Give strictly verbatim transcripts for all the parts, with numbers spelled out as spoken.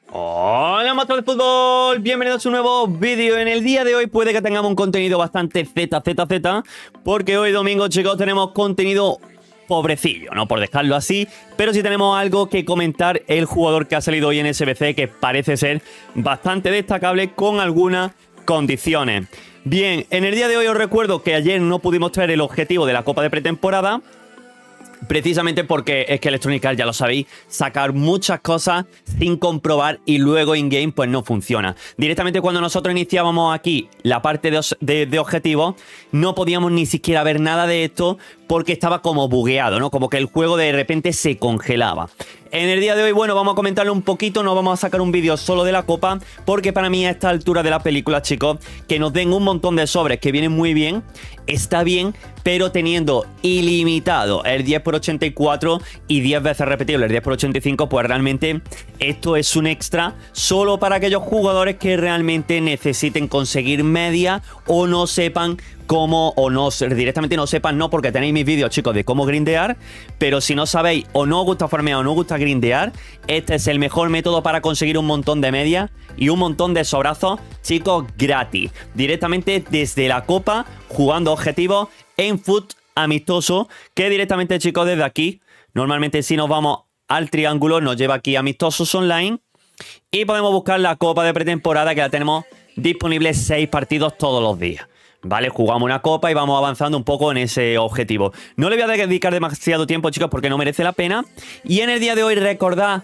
Hola monstruos de fútbol, bienvenidos a un nuevo vídeo. En el día de hoy puede que tengamos un contenido bastante Z, Z, Z, porque hoy domingo, chicos, tenemos contenido pobrecillo, no por dejarlo así, pero sí tenemos algo que comentar. El jugador que ha salido hoy en S B C, que parece ser bastante destacable con algunas condiciones. Bien, en el día de hoy os recuerdo que ayer no pudimos traer el objetivo de la Copa de Pretemporada, precisamente porque es que Electronic Arts, ya lo sabéis, sacar muchas cosas sin comprobar y luego in-game pues no funciona. Directamente cuando nosotros iniciábamos aquí la parte de, de, de objetivos, no podíamos ni siquiera ver nada de esto porque estaba como bugueado, ¿no? Como que el juego de repente se congelaba. En el día de hoy, bueno, vamos a comentarlo un poquito, no vamos a sacar un vídeo solo de la Copa, porque para mí a esta altura de la película, chicos, que nos den un montón de sobres que vienen muy bien, está bien, pero teniendo ilimitado el diez por ochenta y cuatro y diez veces repetible el diez por ochenta y cinco, pues realmente esto es un extra solo para aquellos jugadores que realmente necesiten conseguir media o no sepan cómo, o no, directamente no sepan, no, porque tenéis mis vídeos, chicos, de cómo grindear, pero si no sabéis o no os gusta farmear o no os gusta grindear, este es el mejor método para conseguir un montón de media y un montón de sobrazos, chicos, gratis, directamente desde la Copa, jugando objetivos en foot amistoso, que directamente, chicos, desde aquí, normalmente si nos vamos al triángulo, nos lleva aquí a amistosos online y podemos buscar la Copa de Pretemporada, que la tenemos disponible seis partidos todos los días. Vale, jugamos una copa y vamos avanzando un poco en ese objetivo. No le voy a dedicar demasiado tiempo, chicos, porque no merece la pena. Y en el día de hoy recordad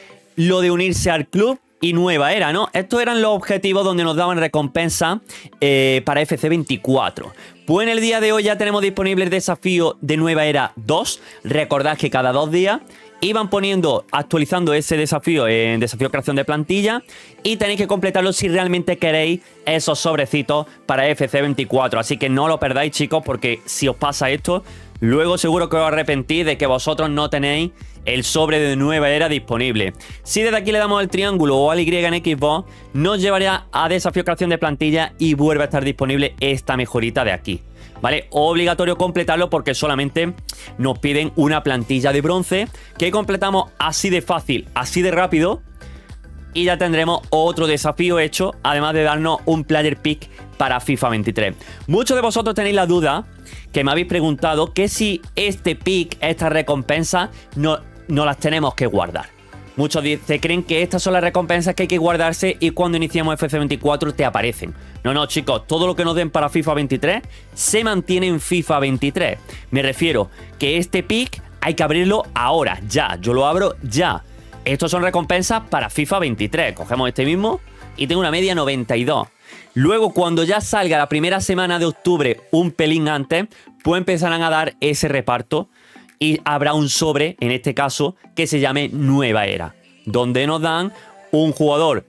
lo de unirse al club y nueva era, ¿no? Estos eran los objetivos donde nos daban recompensa eh, para F C veinticuatro. Pues en el día de hoy ya tenemos disponible el desafío de nueva era dos. Recordad que cada dos días iban poniendo, actualizando ese desafío en desafío creación de plantilla, y tenéis que completarlo si realmente queréis esos sobrecitos para F C veinticuatro. Así que no lo perdáis, chicos, porque si os pasa esto, luego seguro que os arrepentís de que vosotros no tenéis el sobre de nueva era disponible. Si desde aquí le damos el triángulo o al Y en Xbox, nos llevaría a desafío creación de plantilla y vuelve a estar disponible esta mejorita de aquí. ¿Vale? Obligatorio completarlo porque solamente nos piden una plantilla de bronce que completamos así de fácil, así de rápido, y ya tendremos otro desafío hecho, además de darnos un player pick para FIFA veintitrés. Muchos de vosotros tenéis la duda, que me habéis preguntado, que si este pick, esta recompensa, no, no las tenemos que guardar. Muchos se creen que estas son las recompensas que hay que guardarse y cuando iniciamos F C veinticuatro te aparecen. No, no, chicos, todo lo que nos den para FIFA veintitrés se mantiene en FIFA veintitrés. Me refiero que este pick hay que abrirlo ahora, ya. Yo lo abro ya. Estos son recompensas para FIFA veintitrés. Cogemos este mismo y tengo una media noventa y dos. Luego, cuando ya salga la primera semana de octubre, un pelín antes, pues empezarán a dar ese reparto. Y habrá un sobre, en este caso, que se llame Nueva Era, donde nos dan un jugador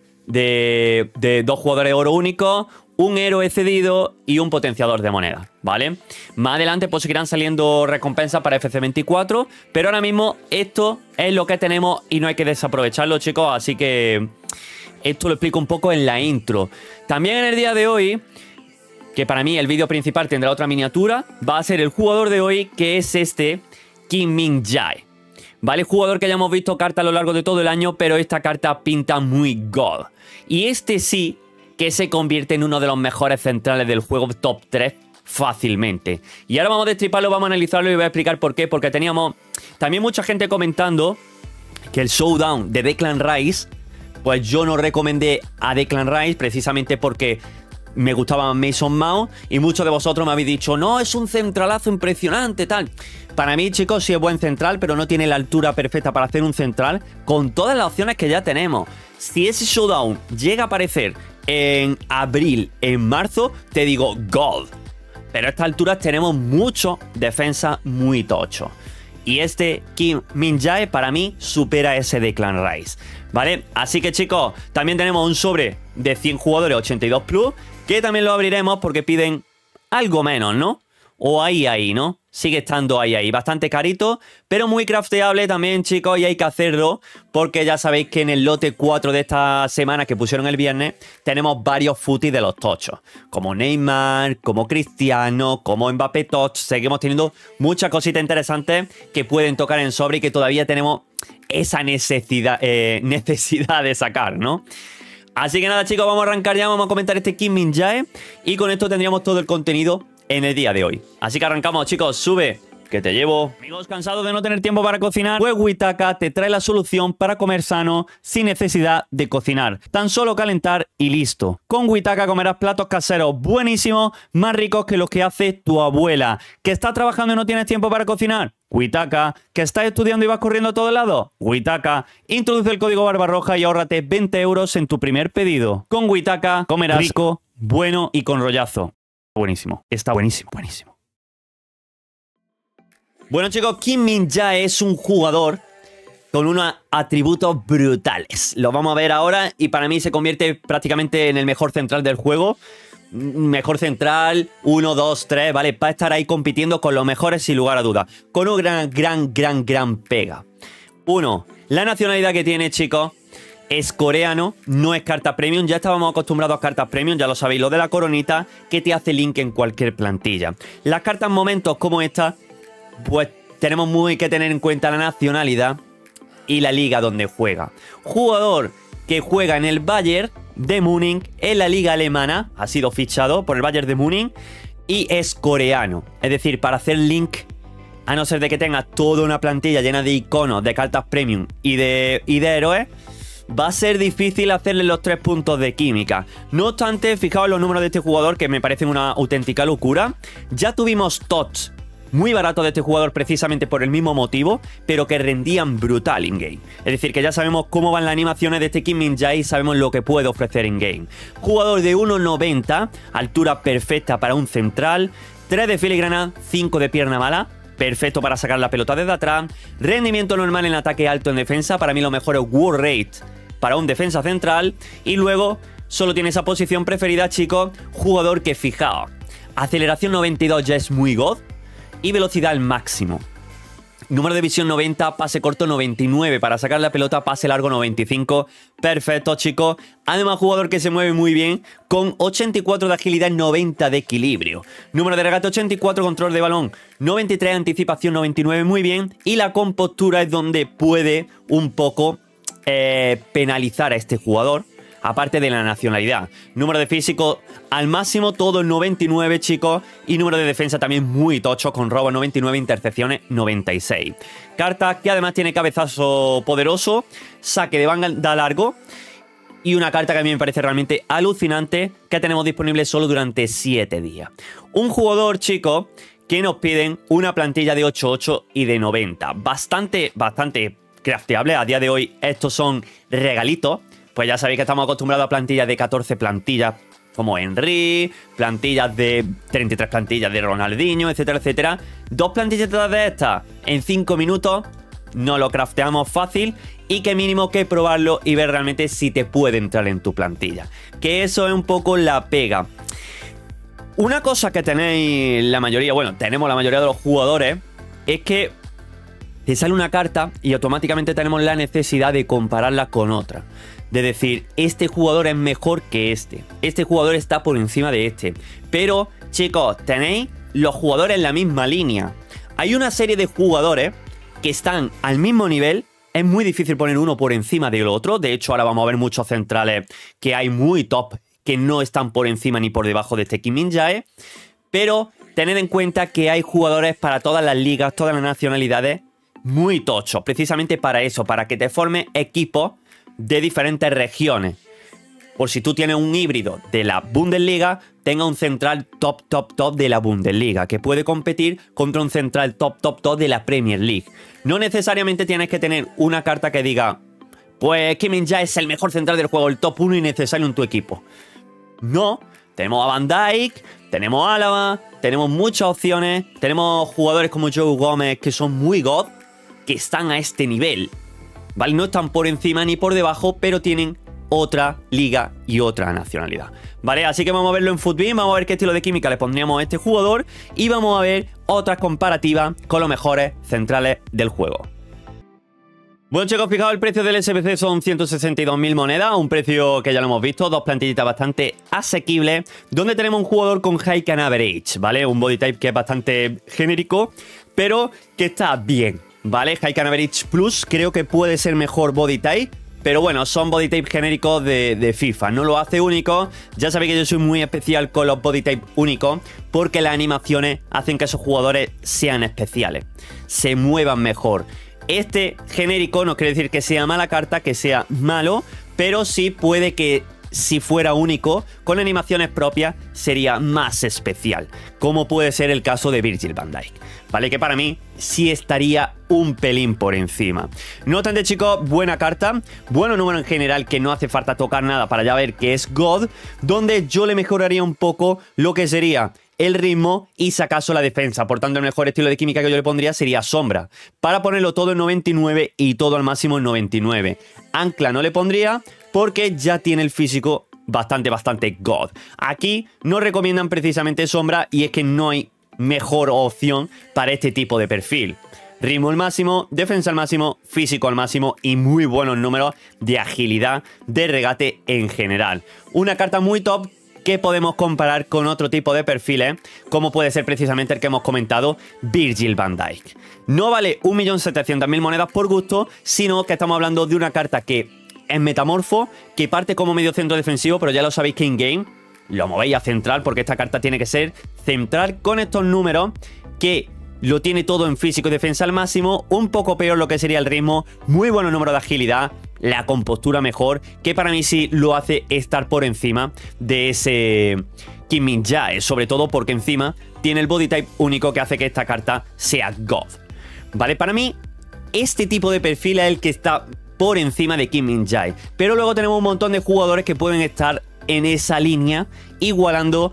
de, de dos jugadores de oro único, un héroe cedido y un potenciador de moneda, ¿vale? Más adelante pues seguirán saliendo recompensas para F C veinticuatro, pero ahora mismo esto es lo que tenemos y no hay que desaprovecharlo, chicos, así que esto lo explico un poco en la intro. También en el día de hoy, que para mí el vídeo principal tendrá otra miniatura, va a ser el jugador de hoy, que es este Kim Min-jae, ¿vale? Jugador que ya hemos visto carta a lo largo de todo el año, pero esta carta pinta muy god. Y este sí que se convierte en uno de los mejores centrales del juego, top tres fácilmente. Y ahora vamos a destriparlo, vamos a analizarlo y voy a explicar por qué. Porque teníamos también mucha gente comentando que el showdown de Declan Rice, pues yo no recomendé a Declan Rice precisamente porque me gustaba Mason Mount y muchos de vosotros me habéis dicho, no, es un centralazo impresionante, tal. Para mí, chicos, sí es buen central, pero no tiene la altura perfecta para hacer un central con todas las opciones que ya tenemos. Si ese showdown llega a aparecer en abril, en marzo, te digo gold. Pero a estas alturas tenemos mucho defensa muy tocho. Y este Kim Min-jae para mí supera ese Declan Rice, ¿vale? Así que, chicos, también tenemos un sobre de cien jugadores ochenta y dos plus, que también lo abriremos porque piden algo menos, ¿no? O ahí, ahí, ¿no? sigue estando ahí, ahí. Bastante carito, pero muy crafteable también, chicos, y hay que hacerlo porque ya sabéis que en el lote cuatro de esta semana que pusieron el viernes tenemos varios futis de los tochos, como Neymar, como Cristiano, como Mbappé Toch. Seguimos teniendo muchas cositas interesantes que pueden tocar en sobre y que todavía tenemos esa necesidad, eh, necesidad de sacar, ¿no? Así que nada, chicos, vamos a arrancar ya, vamos a comentar este Kim Min-jae y con esto tendríamos todo el contenido en el día de hoy. Así que arrancamos, chicos. Sube, que te llevo. Amigos, ¿cansados de no tener tiempo para cocinar? Pues Witaka te trae la solución para comer sano sin necesidad de cocinar. Tan solo calentar y listo. Con Witaka comerás platos caseros buenísimos, más ricos que los que hace tu abuela. ¿Que estás trabajando y no tienes tiempo para cocinar? Witaka. ¿Que estás estudiando y vas corriendo a todos lados? Witaka. Introduce el código Barbarroja y ahórrate veinte euros en tu primer pedido. Con Witaka comerás rico, bueno y con rollazo. Buenísimo. Está buenísimo, buenísimo. Bueno, chicos, Kim Min-jae es un jugador con unos atributos brutales. Lo vamos a ver ahora y para mí se convierte prácticamente en el mejor central del juego. Mejor central, uno, dos, tres, ¿vale? Va a estar ahí compitiendo con los mejores sin lugar a dudas. Con un gran, gran, gran, gran pega. Uno, la nacionalidad que tiene, chicos, es coreano, no es carta premium. Ya estábamos acostumbrados a cartas premium, ya lo sabéis, lo de la coronita que te hace link en cualquier plantilla. Las cartas momentos como esta, pues tenemos muy que tener en cuenta la nacionalidad y la liga donde juega. Jugador que juega en el Bayern de Múnich, en la liga alemana, ha sido fichado por el Bayern de Múnich y es coreano. Es decir, para hacer link, a no ser de que tenga toda una plantilla llena de iconos, de cartas premium y de, y de héroes, va a ser difícil hacerle los tres puntos de química. No obstante, fijaos en los números de este jugador que me parecen una auténtica locura. Ya tuvimos tots muy baratos de este jugador precisamente por el mismo motivo, pero que rendían brutal in-game. Es decir, que ya sabemos cómo van las animaciones de este Kim Min-jae y sabemos lo que puede ofrecer in-game. Jugador de uno noventa, altura perfecta para un central, tres de filigrana, cinco de pierna mala. Perfecto para sacar la pelota desde atrás. Rendimiento normal en ataque, alto en defensa. Para mí lo mejor es World Rate para un defensa central. Y luego solo tiene esa posición preferida, chicos. Jugador que, fijaos, aceleración noventa y dos ya es muy god. Y velocidad al máximo. Número de visión noventa, pase corto noventa y nueve. Para sacar la pelota, pase largo noventa y cinco. Perfecto, chicos. Además, jugador que se mueve muy bien, con ochenta y cuatro de agilidad, noventa de equilibrio. Número de regate ochenta y cuatro, control de balón noventa y tres, anticipación noventa y nueve, muy bien. Y la compostura es donde puede un poco eh, penalizar a este jugador. Aparte de la nacionalidad. Número de físico al máximo, todo el noventa y nueve, chicos. Y número de defensa también muy tocho, con robo noventa y nueve, intercepciones noventa y seis. Carta que además tiene cabezazo poderoso, saque de banda largo. Y una carta que a mí me parece realmente alucinante, que tenemos disponible solo durante siete días. Un jugador, chicos, que nos piden una plantilla de ocho ocho y de noventa. Bastante, bastante crafteable. A día de hoy estos son regalitos. Pues ya sabéis que estamos acostumbrados a plantillas de catorce plantillas como Henry, plantillas de treinta y tres plantillas de Ronaldinho, etcétera, etcétera. Dos plantillas de estas en cinco minutos no lo crafteamos fácil y que mínimo que probarlo y ver realmente si te puede entrar en tu plantilla. Que eso es un poco la pega. Una cosa que tenéis la mayoría, bueno, tenemos la mayoría de los jugadores, es que te sale una carta y automáticamente tenemos la necesidad de compararla con otra. De decir, este jugador es mejor que este. Este jugador está por encima de este. Pero, chicos, tenéis los jugadores en la misma línea. Hay una serie de jugadores que están al mismo nivel. Es muy difícil poner uno por encima del otro. De hecho, ahora vamos a ver muchos centrales que hay muy top, que no están por encima ni por debajo de este Kim Min-jae. Pero tened en cuenta que hay jugadores para todas las ligas, todas las nacionalidades, muy tochos. Precisamente para eso, para que te forme equipos de diferentes regiones. Por si tú tienes un híbrido de la Bundesliga, tenga un central top, top, top de la Bundesliga, que puede competir contra un central top, top, top de la Premier League. No necesariamente tienes que tener una carta que diga, pues Kim Min-jae es el mejor central del juego, el top uno innecesario en tu equipo. No, tenemos a Van Dijk, tenemos a Álava, tenemos muchas opciones, tenemos jugadores como Joe Gómez que son muy god, que están a este nivel. ¿Vale? No están por encima ni por debajo, pero tienen otra liga y otra nacionalidad, ¿vale? Así que vamos a verlo en FUTBIN, vamos a ver qué estilo de química le pondríamos a este jugador y vamos a ver otras comparativas con los mejores centrales del juego. Bueno, chicos, fijaos, el precio del S B C son ciento sesenta y dos mil monedas, un precio que ya lo hemos visto, dos plantillitas bastante asequibles, donde tenemos un jugador con High Can Average, ¿vale? Un body type que es bastante genérico, pero que está bien, ¿vale? High Can Average Plus creo que puede ser mejor body type, pero bueno, son body type genéricos de, de FIFA, no lo hace único. Ya sabéis que yo soy muy especial con los body type únicos, porque las animaciones hacen que esos jugadores sean especiales, se muevan mejor. Este genérico no quiere decir que sea mala carta, que sea malo, pero sí puede que si fuera único, con animaciones propias, sería más especial, como puede ser el caso de Virgil van Dijk, ¿vale? Que para mí sí estaría un pelín por encima. No obstante, chicos, buena carta, bueno número en general, que no hace falta tocar nada para ya ver que es God, donde yo le mejoraría un poco lo que sería el ritmo y si acaso la defensa. Por tanto, el mejor estilo de química que yo le pondría sería sombra, para ponerlo todo en noventa y nueve y todo al máximo en noventa y nueve. Ancla no le pondría porque ya tiene el físico bastante, bastante God. Aquí no recomiendan precisamente sombra y es que no hay mejor opción para este tipo de perfil. Ritmo al máximo, defensa al máximo, físico al máximo y muy buenos números de agilidad, de regate en general. Una carta muy top que podemos comparar con otro tipo de perfiles, como puede ser precisamente el que hemos comentado, Virgil van Dijk. No vale un millón setecientas mil monedas por gusto, sino que estamos hablando de una carta que es metamorfo, que parte como medio centro defensivo, pero ya lo sabéis que in-game lo movéis a central, porque esta carta tiene que ser central con estos números, que lo tiene todo en físico y defensa al máximo, un poco peor lo que sería el ritmo, muy buen número de agilidad, la compostura mejor, que para mí sí lo hace estar por encima de ese Kim Min-jae, sobre todo porque encima tiene el body type único que hace que esta carta sea God. ¿Vale? Para mí, este tipo de perfil es el que está por encima de Kim Min-jae, pero luego tenemos un montón de jugadores que pueden estar en esa línea, igualando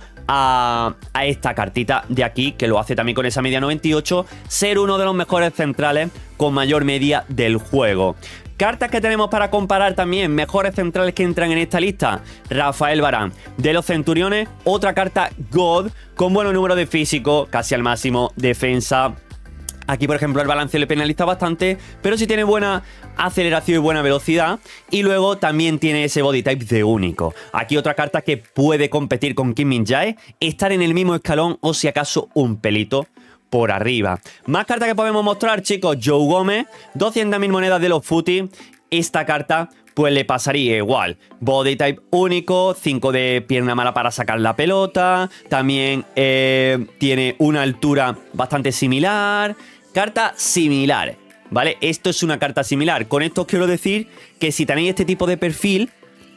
A, a esta cartita de aquí, que lo hace también con esa media noventa y ocho, ser uno de los mejores centrales con mayor media del juego. Cartas que tenemos para comparar también, mejores centrales que entran en esta lista: Rafael Varane. De los Centuriones, otra carta God, con buenos números de físico, casi al máximo, defensa. Aquí, por ejemplo, el balance le penaliza bastante, pero sí tiene buena aceleración y buena velocidad. Y luego también tiene ese body type de único. Aquí otra carta que puede competir con Kim Min-jae, estar en el mismo escalón o si acaso un pelito por arriba. Más cartas que podemos mostrar, chicos. Joe Gómez, doscientas mil monedas de los footy. Esta carta pues le pasaría igual. Body type único, cinco de pierna mala para sacar la pelota. También eh, tiene una altura bastante similar. Carta similar, ¿vale? Esto es una carta similar. Con esto os quiero decir que si tenéis este tipo de perfil,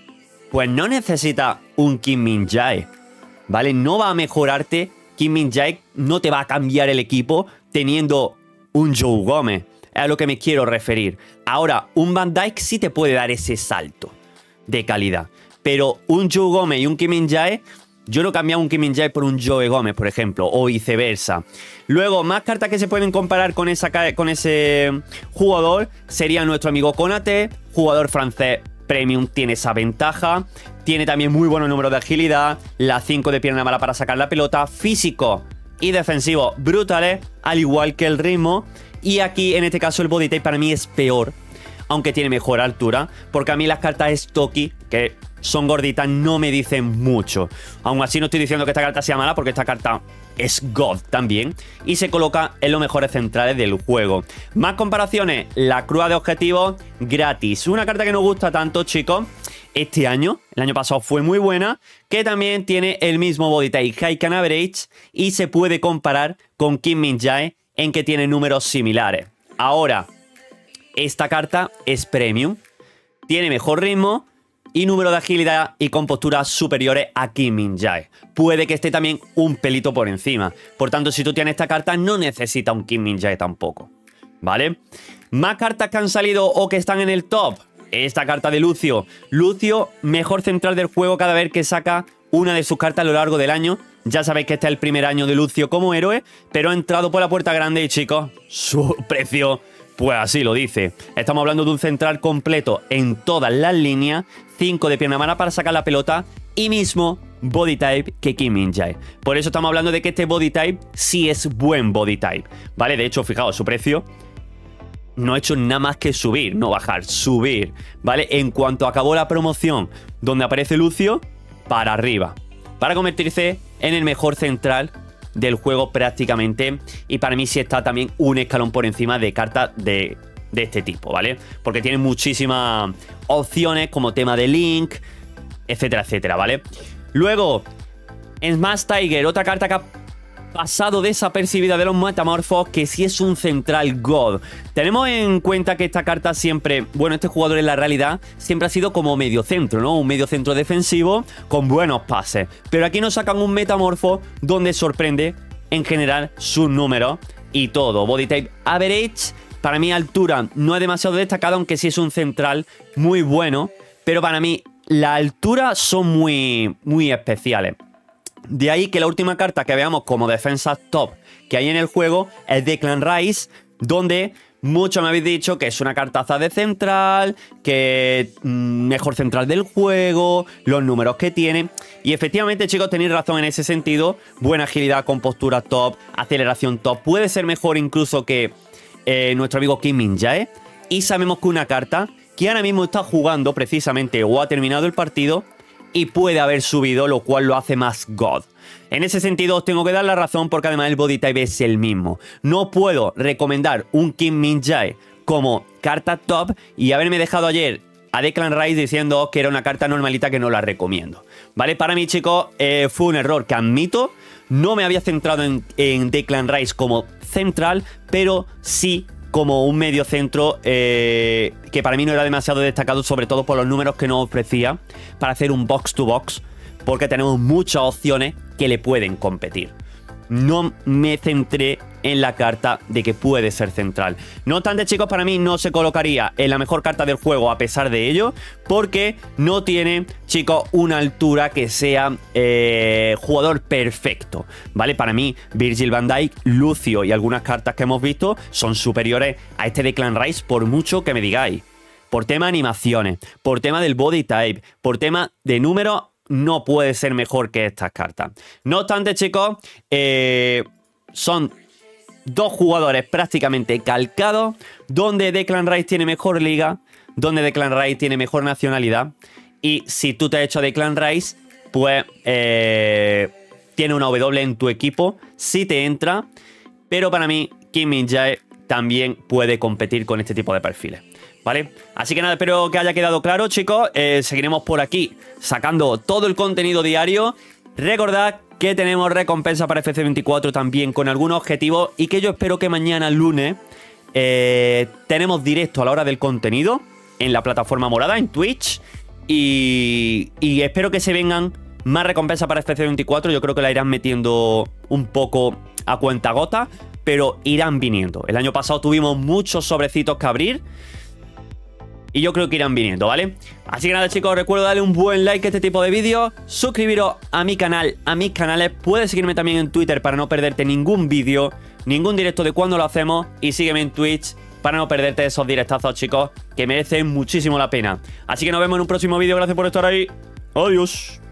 pues no necesita un Kim Min-jae, ¿vale? No va a mejorarte. Kim Min-jae no te va a cambiar el equipo teniendo un Joe Gómez. Es a lo que me quiero referir. Ahora, un Van Dijk sí te puede dar ese salto de calidad. Pero un Joe Gómez y un Kim Min-jae, yo no cambiaba un Kim Min-jae por un Joe Gómez, por ejemplo, o viceversa. Luego, más cartas que se pueden comparar con, esa, con ese jugador sería nuestro amigo Konaté, jugador francés premium, tiene esa ventaja. Tiene también muy buenos números de agilidad, la cinco de pierna mala para sacar la pelota, físico y defensivo brutales, al igual que el ritmo. Y aquí, en este caso, el body type para mí es peor, aunque tiene mejor altura, porque a mí las cartas Stocky, que son gorditas, no me dicen mucho. Aún así no estoy diciendo que esta carta sea mala, porque esta carta es God también, y se coloca en los mejores centrales del juego. Más comparaciones, la cruz de objetivos gratis. Una carta que nos gusta tanto, chicos, este año, el año pasado fue muy buena, que también tiene el mismo body type, High Can Average, y se puede comparar con Kim Min-jae en que tiene números similares. Ahora, esta carta es premium, tiene mejor ritmo y número de agilidad y compostura superiores a Kim Min-jae. Puede que esté también un pelito por encima. Por tanto, si tú tienes esta carta, no necesita un Kim Min-jae tampoco, ¿vale? Más cartas que han salido o que están en el top. Esta carta de Lucio. Lucio, mejor central del juego cada vez que saca una de sus cartas a lo largo del año. Ya sabéis que este es el primer año de Lucio como héroe, pero ha entrado por la puerta grande y, chicos, su precio Pues así lo dice. Estamos hablando de un central completo en todas las líneas, cinco de pierna mala para sacar la pelota y mismo body type que Kim Min-jae. Por eso estamos hablando de que este body type sí es buen body type, ¿vale? De hecho, fijaos, su precio no ha hecho nada más que subir, no bajar, subir, ¿vale? En cuanto acabó la promoción donde aparece Lucio, para arriba, para convertirse en el mejor central del juego prácticamente. Y para mí sí está también un escalón por encima de cartas de, de este tipo, ¿vale? Porque tiene muchísimas opciones como tema de Link, etcétera, etcétera, ¿vale? Luego, en Smash Tiger, otra carta que ha pasado desapercibida de los metamorfos, que sí es un central God. Tenemos en cuenta que esta carta siempre, bueno, este jugador en la realidad siempre ha sido como medio centro, ¿no? Un medio centro defensivo con buenos pases. Pero aquí nos sacan un metamorfo donde sorprende en general sus números y todo. Body type average, para mí altura no es demasiado destacada, aunque sí es un central muy bueno, pero para mí la altura son muy, muy especiales. De ahí que la última carta que veamos como defensa top que hay en el juego es Declan Rice, donde muchos me habéis dicho que es una cartaza de central, que mmm, mejor central del juego, los números que tiene. Y efectivamente, chicos, tenéis razón en ese sentido. Buena agilidad con postura top, aceleración top. Puede ser mejor incluso que eh, nuestro amigo Kim Min-jae. Y sabemos que una carta que ahora mismo está jugando precisamente o ha terminado el partido y puede haber subido, lo cual lo hace más God. En ese sentido os tengo que dar la razón, porque además el body type es el mismo. No puedo recomendar un Kim Min-jae como carta top y haberme dejado ayer a Declan Rice diciendo que era una carta normalita que no la recomiendo, ¿vale? Para mí, chicos, eh, fue un error que admito. No me había centrado en, en Declan Rice como central, pero sí como un medio centro eh, que para mí no era demasiado destacado, sobre todo por los números que nos ofrecía para hacer un box to box, porque tenemos muchas opciones que le pueden competir. No me centré en la carta de que puede ser central. No obstante, chicos, para mí no se colocaría en la mejor carta del juego a pesar de ello, porque no tiene, chicos, una altura que sea eh, jugador perfecto, ¿vale? Para mí, Virgil van Dijk, Lucio y algunas cartas que hemos visto son superiores a este Declan Rice, por mucho que me digáis. Por tema de animaciones, por tema del body type, por tema de números, no puede ser mejor que estas cartas. No obstante, chicos, eh, son dos jugadores prácticamente calcados, donde Declan Rice tiene mejor liga, donde Declan Rice tiene mejor nacionalidad, y si tú te has hecho Declan Rice, pues eh, tiene una W en tu equipo, si te entra, pero para mí Kim Min-jae también puede competir con este tipo de perfiles, ¿vale? Así que nada, espero que haya quedado claro, chicos. Eh, seguiremos por aquí sacando todo el contenido diario. Recordad que tenemos recompensa para F C veinticuatro también con algunos objetivos, y que yo espero que mañana lunes eh, tenemos directo a la hora del contenido en la plataforma morada, en Twitch, y, y espero que se vengan más recompensas para F C veinticuatro. Yo creo que la irán metiendo un poco a cuentagotas, pero irán viniendo. El año pasado tuvimos muchos sobrecitos que abrir y yo creo que irán viniendo, ¿vale? Así que nada, chicos, recuerdo darle un buen like a este tipo de vídeos, suscribiros a mi canal, a mis canales. Puedes seguirme también en Twitter para no perderte ningún vídeo, ningún directo de cuando lo hacemos, y sígueme en Twitch para no perderte esos directazos, chicos, que merecen muchísimo la pena. Así que nos vemos en un próximo vídeo. Gracias por estar ahí. Adiós.